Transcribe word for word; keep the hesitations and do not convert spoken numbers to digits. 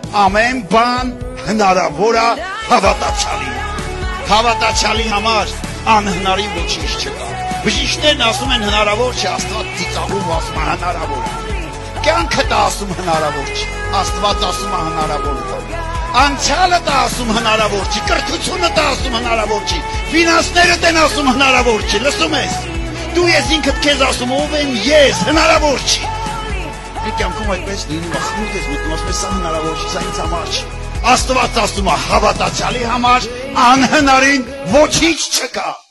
ամեն բան հնարավոր է հավատացյալի։ Հավատացյալի համար անհնարի ոչինչ չկա։ Բժիշկներն ասում են հնարավոր չէ, Աստված ծիծաղում ասում է հնարավոր է։ Կյանքը դա ասում հնարավոր չի, Աստված ասում է հնարավոր է։ Անցյալը դա ասում հնարավոր չի, կրթությունը դա ասում հնարավոր չի, ֆինանսները դեն ասում հնարավոր չի, լսում ես։ Դու ես ինքդ քեզ ասում ով եմ ես, հնարավոր չի։ Կյանքում այդպես լինում է, խմուտ ես մտնում, ասում ես սա հնարավոր չի, սա ինձ համար չի։ Աստված ասում է հավատացյալի համար անհնարին ոչինչ չկա։